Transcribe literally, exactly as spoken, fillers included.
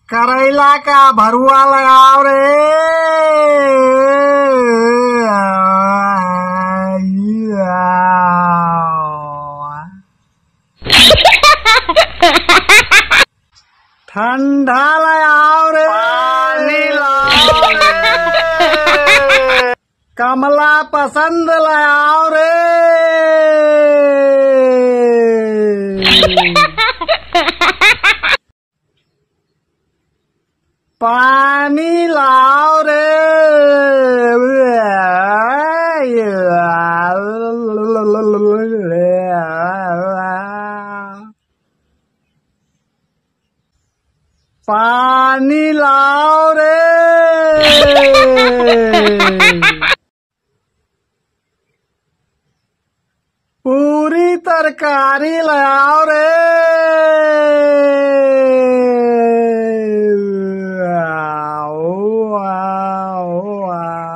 करेला का भरुआ लगाओ रे। ठंडा लगाओ रे। पानी लाओ रे। कमला पसंद लगाओ रे। पानी लाओ रे। पानी लाओ रे। पूरी तरकारी लाओ रे। Wow, wow, wow.